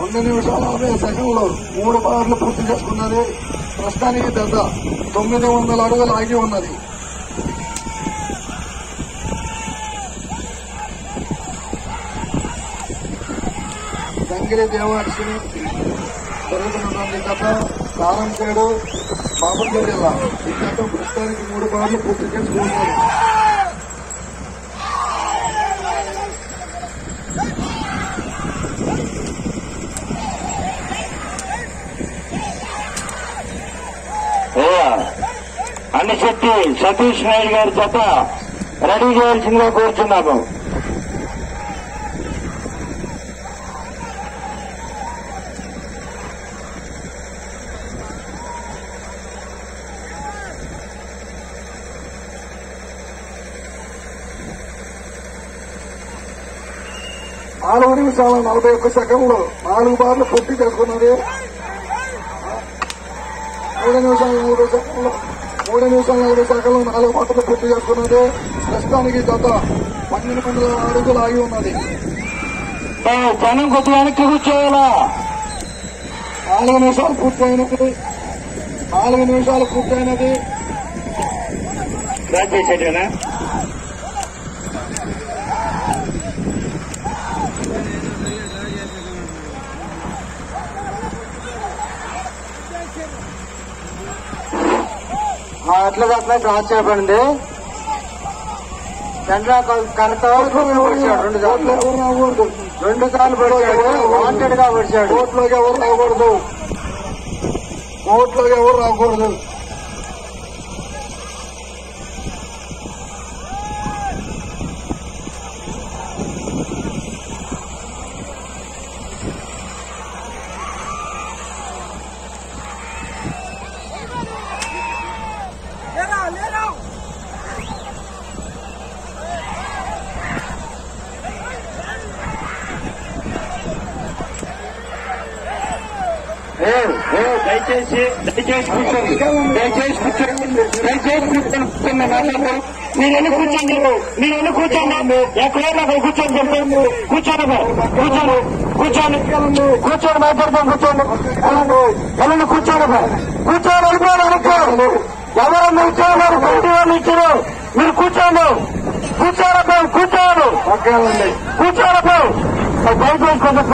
2 నిమిషాల 60 సెకండ్లు 3 బార్లు పూర్తి చేసుకున్నది. ప్రస్తుతానికి దెబ్బ 900 అడుగులు ఆగి ఉన్నది. దంగిరి దేవార్షిని జరుగుతున్నటువంటి కథ కారంచేడు బాపట్ల జిల్లా. ఈ కథ ప్రస్తుతానికి 3 బార్లు పూర్తి చేసుకున్నారు. అన్నిశెట్టి సతీష్ నాయుడు గారి జత రెడీ చేయాల్సిందిగా కోరుతున్నాము. నాలుగు నిమిషాల 41 సెకండ్లు 4 బార్లు పూర్తి చేసుకున్నది. 3 నిమిషాల 40 సెకండ్లు 4 బాటలు పూర్తి చేసుకున్నది. ప్రస్తుతానికి గత 1200 అడుగులు ఆగి ఉన్నది. జనం కొద్దిగా వెనక్కి కూర్చోవాలా. 4 నిమిషాలు పూర్తయినది. 4 నిమిషాలు పూర్తయినది. బ్యాక్ చేసేటేనా? అట్లా అట్లా క్రాస్ చేయబడింది. చంద్ర కనత పడిచాడు 2 సార్లు. 2 సార్లు పడిచాడు. వాంటెడ్ గా పడిచాడు. కోర్టులోకి ఎవరు రాకూడదు. దయచేసి కూర్చోండి. మీరు ఎన్ని కూర్చోండి. ఎక్కడైనా కూర్చోండి. కూర్చోండి మాట్లాడతాం. కూర్చోండి వెళ్ళండి. ఎవరన్నా ఇచ్చారు 20 వాళ్ళు ఇచ్చారు. మీరు కూర్చోండి. కూర్చోండి దయచేసి